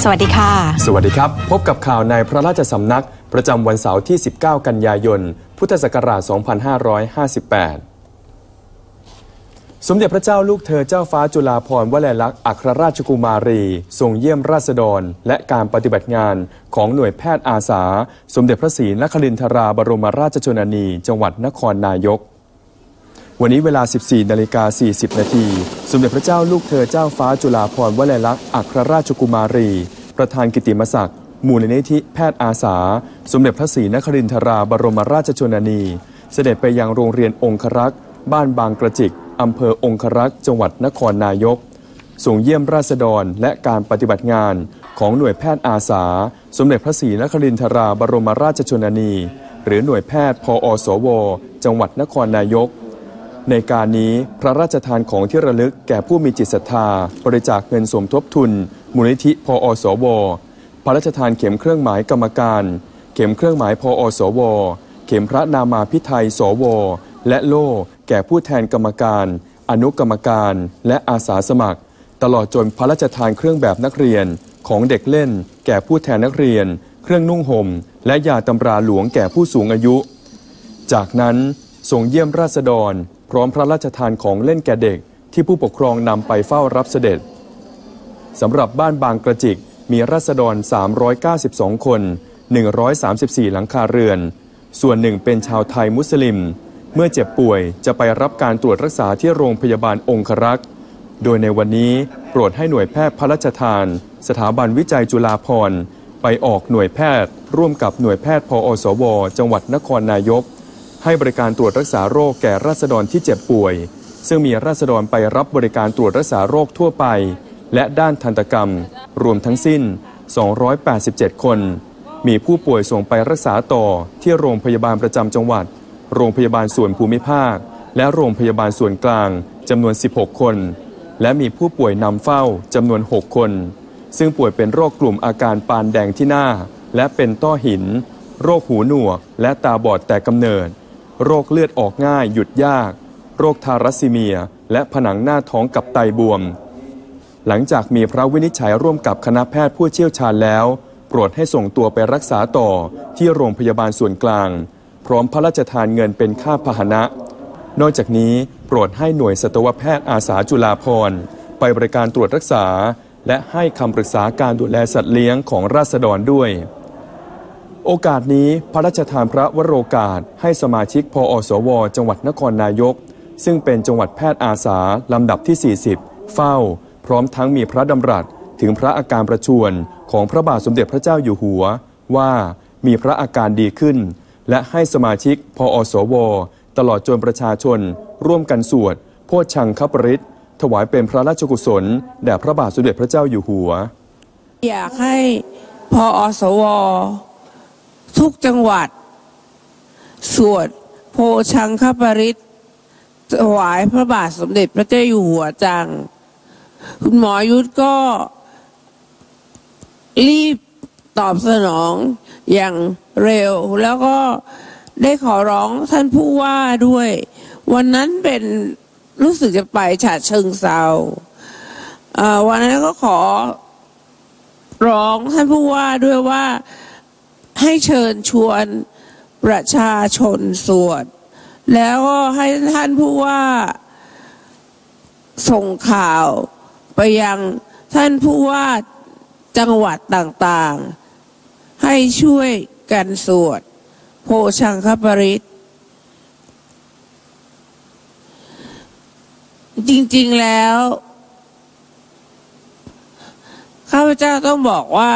วัสดีค่ะสวัสดีครับพบกับข่าวในพระราชสำนักประจำวันเสาร์ที่ 19 กันยายน พุทธศักราช 2558 สมเด็จพระเจ้าลูกเธอเจ้าฟ้าจุฬาภรณ์วลัยลักษณ์อัครราชกุมารีทรงเยี่ยมราษฎรและการปฏิบัติงานของหน่วยแพทย์อาสาสมเด็จพระศรีนครินทราบรมราชชนนีจังหวัดนครนายกวันนี้เวลา 14:40 น.สมเด็จพระเจ้าลูกเธอเจ้าฟ้าจุฬาภรณ์วลัยลักษณ์อัครราชกุมารีประธานกิตติมศักดิ์มูลนิธิแพทย์อาสาสมเด็จพระศรีนครินทราบรมราชชนนีเสด็จไปยังโรงเรียนองครักษ์บ้านบางกระจิกอำเภอองครักษ์จังหวัดนครนายกส่งเยี่ยมราษฎรและการปฏิบัติงานของหน่วยแพทย์อาสาสมเด็จพระศรีนครินทราบรมราชชนนีหรือหน่วยแพทย์พอสวจังหวัดนครนายกในการนี้พระราชทานของที่ระลึกแก่ผู้มีจิตศรัทธาบริจาคเงินสมทบทุนมูลนิธิพอสวพระราชทานเข็มเครื่องหมายกรรมการเข็มเครื่องหมายพอสวเข็มพระนามาภิไธยสวและโล่แก่ผู้แทนกรรมการอนุกรรมการและอาสาสมัครตลอดจนพระราชทานเครื่องแบบนักเรียนของเด็กเล่นแก่ผู้แทนนักเรียนเครื่องนุ่งห่มและยาตำราหลวงแก่ผู้สูงอายุจากนั้นทรงเยี่ยมราษฎรพร้อมพระราชทานของเล่นแก่เด็กที่ผู้ปกครองนำไปเฝ้ารับเสด็จสำหรับบ้านบางกระจิกมีราษฎร392คน134หลังคาเรือนส่วนหนึ่งเป็นชาวไทยมุสลิมเมื่อเจ็บป่วยจะไปรับการตรวจรักษาที่โรงพยาบาลองครักษ์โดยในวันนี้โปรดให้หน่วยแพทย์พระราชทานสถาบันวิจัยจุฬาภรณ์ไปออกหน่วยแพทย์ร่วมกับหน่วยแพทย์พอสวจังหวัดนครนายกให้บริการตรวจรักษาโรคแก่ราษฎรที่เจ็บป่วยซึ่งมีราษฎรไปรับบริการตรวจรักษาโรคทั่วไปและด้านทันตกรรมรวมทั้งสิ้น287คนมีผู้ป่วยส่งไปรักษาต่อที่โรงพยาบาลประจำจังหวัดโรงพยาบาลส่วนภูมิภาคและโรงพยาบาลส่วนกลางจำนวน16คนและมีผู้ป่วยนำเฝ้าจำนวน6คนซึ่งป่วยเป็นโรคกลุ่มอาการปานแดงที่หน้าและเป็นต้อหินโรคหูหนวกและตาบอดแต่กำเนิดโรคเลือดออกง่ายหยุดยากโรคทารัสซีเมียและผนังหน้าท้องกับไตบวมหลังจากมีพระวินิจฉัยร่วมกับคณะแพทย์ผู้เชี่ยวชาญแล้วโปรดให้ส่งตัวไปรักษาต่อที่โรงพยาบาลส่วนกลางพร้อมพระราชทานเงินเป็นค่าพาหนะนอกจากนี้โปรดให้หน่วยสัตวแพทย์อาสาจุฬาภรณ์ไปบริการตรวจรักษาและให้คำปรึกษาการดูแลสัตว์เลี้ยงของราษฎรด้วยโอกาสนี้พระราชทานพระวโรกาสให้สมาชิกพอสวจังหวัดนครนายกซึ่งเป็นจังหวัดแพทย์อาสาลำดับที่40เฝ้าพร้อมทั้งมีพระดำรัสถึงพระอาการประชวรของพระบาทสมเด็จพระเจ้าอยู่หัวว่ามีพระอาการดีขึ้นและให้สมาชิกพอสวตลอดจนประชาชนร่วมกันสวดโพชฌังคปริตถวายเป็นพระราชกุศลแด่พระบาทสมเด็จพระเจ้าอยู่หัวอยากให้พอสวทุกจังหวัดสวดโพชฌังคปริตถวายพระบาทสมเด็จพระเจ้าอยู่หัวจังคุณหมอยุทธก็รีบตอบสนองอย่างเร็วแล้วก็ได้ขอร้องท่านผู้ว่าด้วยวันนั้นเป็นรู้สึกจะไปฉะเชิงเทราวันนั้นก็ขอร้องท่านผู้ว่าด้วยว่าให้เชิญชวนประชาชนสวดแล้วก็ให้ท่านผู้ว่าส่งข่าวไปยังท่านผู้ว่าจังหวัดต่างๆให้ช่วยกันสวดโพชฌังคปริตจริงๆแล้วข้าพเจ้าต้องบอกว่า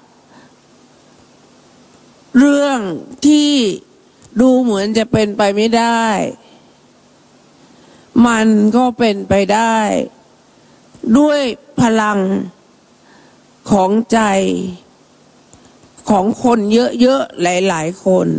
เรื่องที่ดูเหมือนจะเป็นไปไม่ได้มันก็เป็นไปได้ด้วยพลังของใจของคนเยอะๆหลายๆคน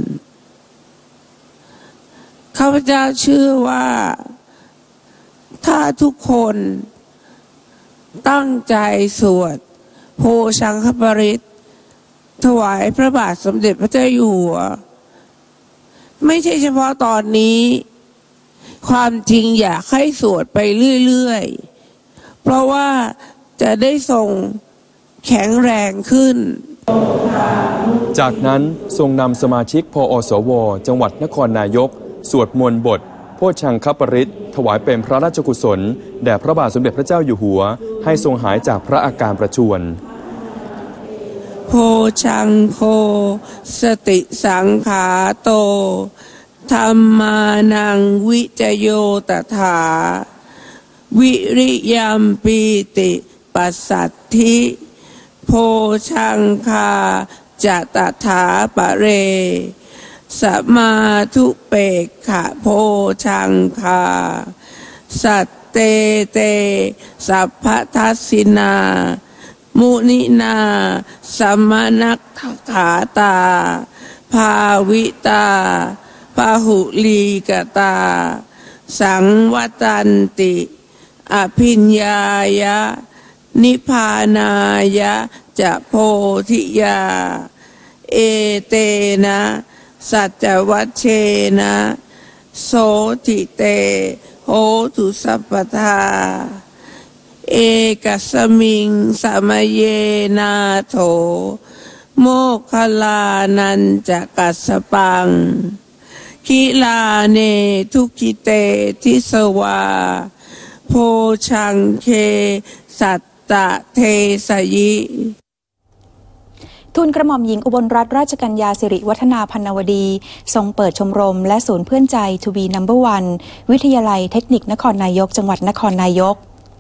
ข้าพเจ้าเชื่อว่าถ้าทุกคนตั้งใจสวดโพชฌังคปริตถวายพระบาทสมเด็จพระเจ้าอยู่หัวไม่ใช่เฉพาะตอนนี้ความจริงอยากให้สวดไปเรื่อยๆเพราะว่าจะได้ส่งแข็งแรงขึ้นจากนั้นทรงนำสมาชิกพอสวจังหวัดนครนายกสวดมนต์บทโพชังคปริตถวายเป็นพระราชกุศลแด่พระบาทสมเด็จพระเจ้าอยู่หัวให้ทรงหายจากพระอาการประชวรโพชังโคสติสังขาโตธรรมานังวิจโยตถาวิริยัมปีติปัสสัทธิโพชังคาจะตถาปะเรสมาธุเปกขะโพชังคาสัตเตเตสัพพทัสสินามุนินาสมนักขาตาภาวิตาพหุลีกตาสังวัตันติอภิญญายะนิพพานายะจะโพธิยาเอเตนะสัจวัชเชนะโสติเตโหตุสัพพทาเอกสมิงสมเยนาโถโมคคลานันจะกัสสปังคิลาเนทุกิเตทิสวาโพชังเคสัตตะเทสยิทูลกระหม่อมหญิงอุบลรัตนราชกัญญาสิริวัฒนาพรรณวดีทรงเปิดชมรมและศูนย์เพื่อนใจ To be number one วิทยาลัยเทคนิคนครนายกจังหวัดนครนายก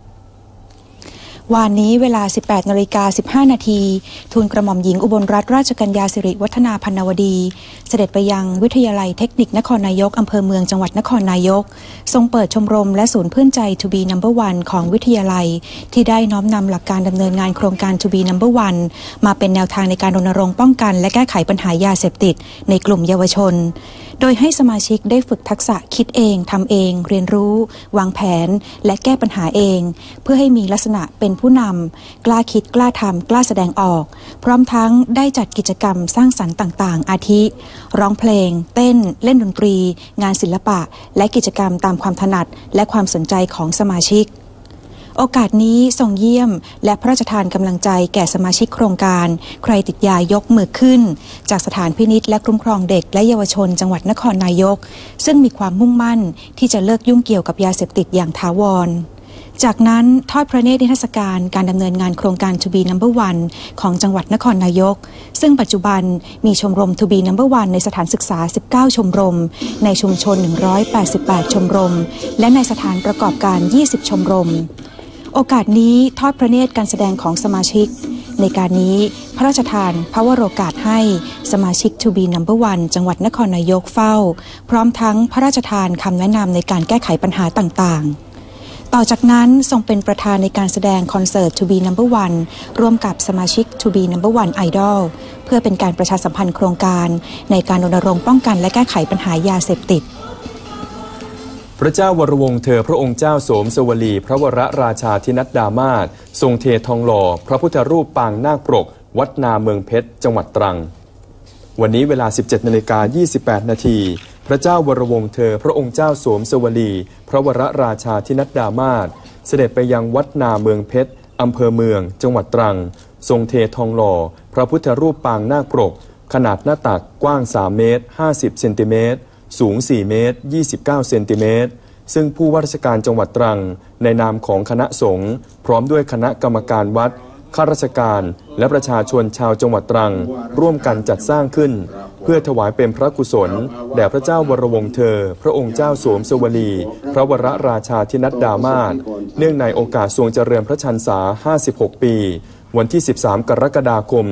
วันนี้เวลา 18:15 น.ทูลกระหม่อมหญิงอุบลรัตนราชกัญญาสิริวัฒนาพรรณวดีเสด็จไปยังวิทยาลัยเทคนิคนครนายกอำเภอเมืองจังหวัดนครนายกทรงเปิดชมรมและศูนย์เพื่อนใจ To be number one ของวิทยาลัยที่ได้น้อมนำหลักการดำเนินงานโครงการ To be number one มาเป็นแนวทางในการรณรงค์ป้องกันและแก้ไขปัญหายาเสพติดในกลุ่มเยาวชนโดยให้สมาชิกได้ฝึกทักษะคิดเองทำเองเรียนรู้วางแผนและแก้ปัญหาเองเพื่อให้มีลักษณะเป็นผู้นำกล้าคิดกล้าทำกล้าแสดงออกพร้อมทั้งได้จัดกิจกรรมสร้างสรรค์ต่างๆอาทิร้องเพลงเต้นเล่นดนตรีงานศิลปะและกิจกรรมตามความถนัดและความสนใจของสมาชิกโอกาสนี้ทรงเยี่ยมและพระราชทานกำลังใจแก่สมาชิกโครงการใครติดยายกมือขึ้นจากสถานพินิจและคุ้มครองเด็กและเยาวชนจังหวัดนครนายกซึ่งมีความมุ่งมั่นที่จะเลิกยุ่งเกี่ยวกับยาเสพติดอย่างถาวรจากนั้นทอดพระเนตรนิทรรศการการดำเนินงานโครงการ To be number one ของจังหวัดนครนายกซึ่งปัจจุบันมีชมรม To be number one ในสถานศึกษา19ชมรมในชุมชน188ชมรมและในสถานประกอบการ20ชมรมโอกาสนี้ทอดพระเนตรการแสดงของสมาชิกในการนี้พระราชทานพระวโรกาสให้สมาชิก To be number one จังหวัดนครนายกเฝ้าพร้อมทั้งพระราชทานคำแนะนำในการแก้ไขปัญหาต่างๆต่อจากนั้นทรงเป็นประธานในการแสดงคอนเสิร์ต To be number one ร่วมกับสมาชิก To be number one Idol เพื่อเป็นการประชาสัมพันธ์โครงการในการรณรงค์ป้องกันและแก้ไขปัญหายาเสพติดพระเจ้าวรวงศ์เธอพระองค์เจ้าโสมสวลีพระวรราชาธินัดดามาศทรงเททองหล่อพระพุทธรูปปางนาคปรกวัดนาเมืองเพชรจังหวัดตรังวันนี้เวลา 17:28 น.พระเจ้าวรวงศ์เธอพระองค์เจ้าโสมสวลีพระวรราชาธินัดดามาศเสด็จไปยังวัดนาเมืองเพชรอำเภอเมืองจังหวัดตรังทรงเททองหล่อพระพุทธรูปปางนาคปรกขนาดหน้าตักกว้าง3 เมตร 50 เซนติเมตรสูง4 เมตร 29 เซนติเมตรซึ่งผู้ว่าราชการจังหวัดตรังในนามของคณะสงฆ์พร้อมด้วยคณะกรรมการวัดข้าราชการและประชาชนชาวจังหวัดตรังร่วมกันจัดสร้างขึ้นเพื่อถวายเป็นพระกุศลแด่พระเจ้าวรวงศ์เธอพระองค์เจ้าโสมสวลีพระวรราชาธินัดดามาศเนื่องในโอกาสทรงเจริญพระชรรษา56 ปีวันที่13 กรกฎาคม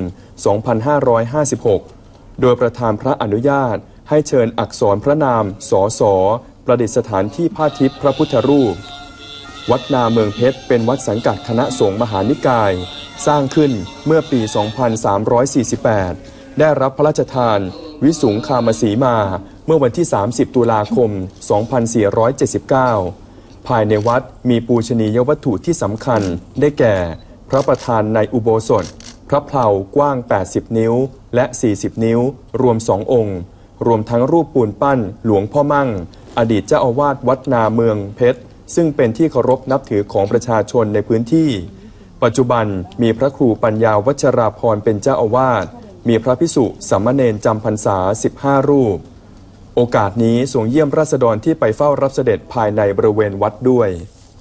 2556โดยประธานพระอนุญาตให้เชิญอักษรพระนามสสประดิษฐานที่ผ้าทิพย์พระพุทธรูปวัดนาเมืองเพชรเป็นวัดสังกัดคณะสงฆ์มหานิกายสร้างขึ้นเมื่อปี 2348 ได้รับพระราชทานวิสุงคามสีมาเมื่อวันที่ 30 ตุลาคม 2479 ภายในวัดมีปูชนียวัตถุที่สำคัญได้แก่พระประธานในอุโบสถพระเพลากว้าง 80 นิ้วและ 40 นิ้วรวม 2 องค์รวมทั้งรูปปูนปั้นหลวงพ่อมั่งอดีตเจ้าอาวาสวัดนาเมืองเพชรซึ่งเป็นที่เคารพนับถือของประชาชนในพื้นที่ปัจจุบันมีพระครูปัญญาวัชราพรเป็นเจ้าอาวาสมีพระภิกษุสามเณรจำพรรษา15 รูปโอกาสนี้ทรงเยี่ยมราษฎรที่ไปเฝ้ารับเสด็จภายในบริเวณวัดด้วย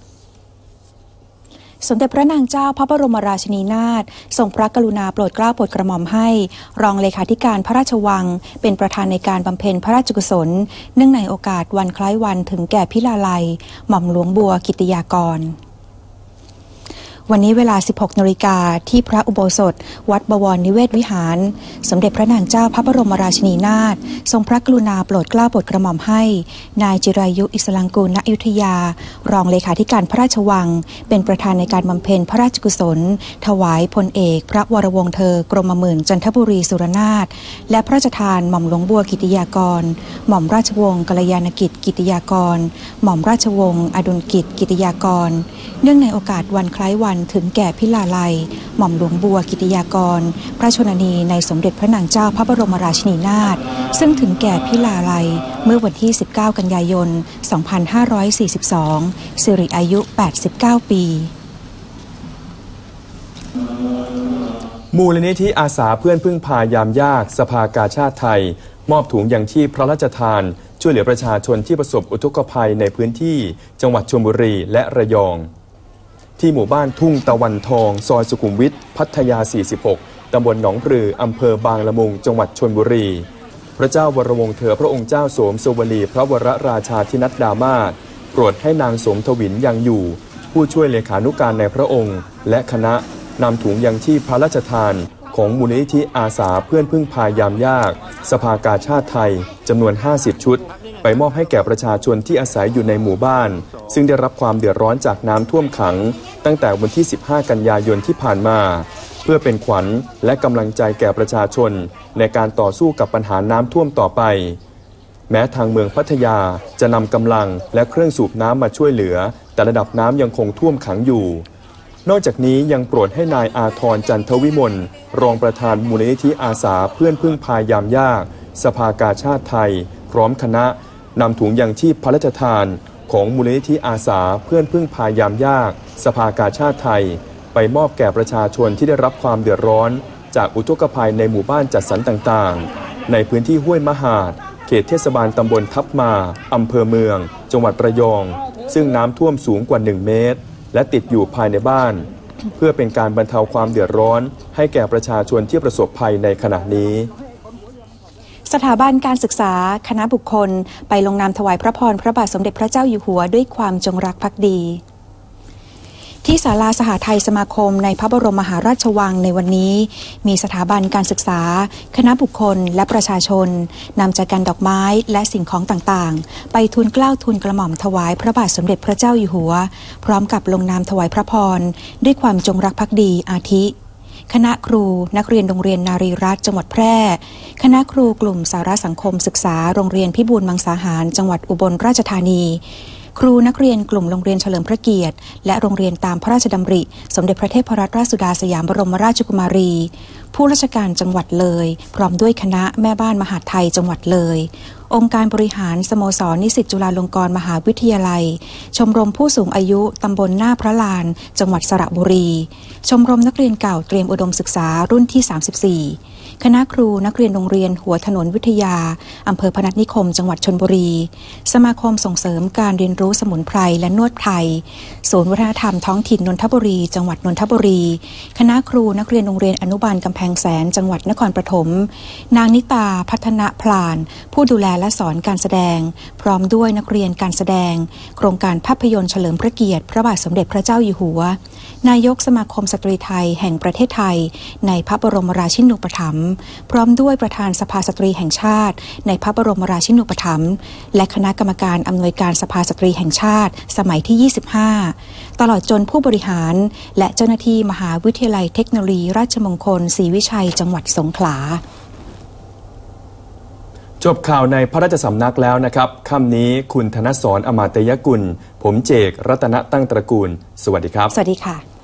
สมเด็จพระนางเจ้าพระบรมราชินีนาถทรงพระกรุณาโปรดเกล้าโปรดกระหม่อมให้รองเลขาธิการพระราชวังเป็นประธานในการบำเพ็ญพระราชกุศลเนื่องในโอกาสวันคล้ายวันถึงแก่พิลาลัยหม่อมหลวงบัวกิติยากรวันนี้เวลา 16 น.ที่พระอุโบสถวัดบวรนิเวศวิหารสมเด็จพระนางเจ้าพระบรมราชินีนาถทรงพระกรุณาโปรดเกล้าโปรดกระหม่อมให้นายจิรายุอิสลังกูลณอยุธยารองเลขาธิการพระราชวังเป็นประธานในการบำเพ็ญพระราชกุศลถวายพลเอกพระวรวงศ์เธอกรมหมื่นจันทบุรีสุรนาถและพระราชทานหม่อมหลวงบัวกิติยากรหม่อมราชวงศ์กัลยาณกิจกิติยากรหม่อมราชวงศ์อดุลกิจกิติยากรเนื่องในโอกาสวันคล้ายวันถึงแก่พิลาลัยหม่อมหลวงบัวกิติยากรพระชนนีในสมเด็จพระนางเจ้าพระบรมราชินีนาถซึ่งถึงแก่พิลาลัยเมื่อวันที่ 19 กันยายน 2542 สิริอายุ 89 ปีมูลนิธิอาสาเพื่อนพึ่งพายามยากสภากาชาดไทยมอบถุงยังชีพพระราชทานช่วยเหลือประชาชนที่ประสบอุทกภัยในพื้นที่จังหวัดชลบุรีและระยองที่หมู่บ้านทุ่งตะวันทองซอยสุขุมวิทพัทยา 46 ตำบลหนองปลืออำเภอบางละมุงจังหวัดชลบุรีพระเจ้าวรวงศ์เธอพระองค์เจ้าโสมสวลีพระวรราชาธินัดดามาศโปรดให้นางสมทวินยังอยู่ผู้ช่วยเลขานุการในพระองค์และคณะนำถุงยังชีพพระราชทานของมูลนิธิอาสาเพื่อนพึ่งพายามยากสภากาชาดไทยจำนวน 50 ชุดไปมอบให้แก่ประชาชนที่อาศัยอยู่ในหมู่บ้านซึ่งได้รับความเดือดร้อนจากน้ำท่วมขังตั้งแต่วันที่ 15 กันยายนที่ผ่านมาเพื่อเป็นขวัญและกำลังใจแก่ประชาชนในการต่อสู้กับปัญหาน้ำท่วมต่อไปแม้ทางเมืองพัทยาจะนำกำลังและเครื่องสูบน้ำมาช่วยเหลือแต่ระดับน้ำยังคงท่วมขังอยู่นอกจากนี้ยังโปรดให้นายอาทรจันทวิมลรองประธานมูลนิธิอาสาเพื่อนพึ่งพายามยากสภากาชาดไทยพร้อมคณะนำถุงยังชีพพระราชทานของมูลนิธิอาสาเพื่อนพึ่งพายามยากสภากาชาดไทยไปมอบแก่ประชาชนที่ได้รับความเดือดร้อนจากอุทกภัยในหมู่บ้านจัดสรรต่างๆในพื้นที่ห้วยมหาดเขตเทศบาลตำบลทับมาอำเภอเมืองจังหวัดระยองซึ่งน้ำท่วมสูงกว่า1 เมตรและติดอยู่ภายในบ้านเพื่อเป็นการบรรเทาความเดือดร้อนให้แก่ประชาชนที่ประสบภัยในขณะนี้สถาบันการศึกษาคณะบุคคลไปลงนามถวายพระพรพระบาทสมเด็จพระเจ้าอยู่หัวด้วยความจงรักภักดีที่ศาลาสหไทยสมาคมในพระบรมมหาราชวังในวันนี้มีสถาบันการศึกษาคณะบุคคลและประชาชนนำจักรดอกไม้และสิ่งของต่างๆไปทูลเกล้าทูลกระหม่อมถวายพระบาทสมเด็จพระเจ้าอยู่หัวพร้อมกับลงนามถวายพระพรด้วยความจงรักภักดีอาทิคณะครูนักเรียนโรงเรียนนารีรัตน์จังหวัดแพร่คณะครูกลุ่มสารสังคมศึกษาโรงเรียนพิบูลมังสาหารจังหวัดอุบลราชธานีครูนักเรียนกลุ่มโรงเรียนเฉลิมพระเกียรติและโรงเรียนตามพระราชดำริสมเด็จพระเทพรัตนราชสุดาสยามบรมราชกุมารีผู้ราชการจังหวัดเลยพร้อมด้วยคณะแม่บ้านมหาดไทยจังหวัดเลยองค์การบริหารสโมสรนิสิตจุฬาลงกรณ์มหาวิทยาลัยชมรมผู้สูงอายุตำบลหน้าพระลานจังหวัดสระบุรีชมรมนักเรียนเก่าเตรียมอุดมศึกษารุ่นที่ 34คณะครูนักเรียนโรงเรียนหัวถนนวิทยาอำเภอพนัสนิคมจังหวัดชลบุรีสมาคมส่งเสริมการเรียนรู้สมุนไพรและนวดไทยศูนย์วัฒนธรรมท้องถิ่นนนทบุรีจังหวัดนนทบุรีคณะครูนักเรียนโรงเรียนอนุบาลกำแพงแสนจังหวัดนครปฐมนางนิตาพัฒนพลานผู้ดูแลและสอนการแสดงพร้อมด้วยนักเรียนการแสดงโครงการภาพยนตร์เฉลิมพระเกียรติพระบาทสมเด็จพระเจ้าอยู่หัวนายกสมาคมสตรีไทยแห่งประเทศไทยในพระบรมราชินูปถัมภ์พร้อมด้วยประธานสภาสตรีแห่งชาติในพระบรมราชินูปถัมภ์และคณะกรรมการอำนวยการสภาสตรีแห่งชาติสมัยที่ 25ตลอดจนผู้บริหารและเจ้าหน้าที่มหาวิทยาลัยเทคโนโลยีราชมงคลศรีวิชัยจังหวัดสงขลาจบข่าวในพระราชสำนักแล้วนะครับค่ำนี้คุณธนสร อมาตยกุลผมเจกรัตนตั้งตระกูลสวัสดีครับสวัสดีค่ะ